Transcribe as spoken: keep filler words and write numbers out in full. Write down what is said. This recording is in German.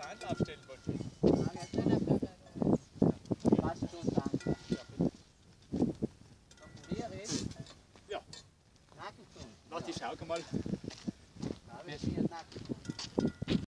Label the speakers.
Speaker 1: Hand aufstellen wollte.
Speaker 2: Passt schon, danke.
Speaker 1: Ja.
Speaker 2: Nackenton.
Speaker 1: Warte, ich schau mal.
Speaker 2: Ja, wir sind nackt.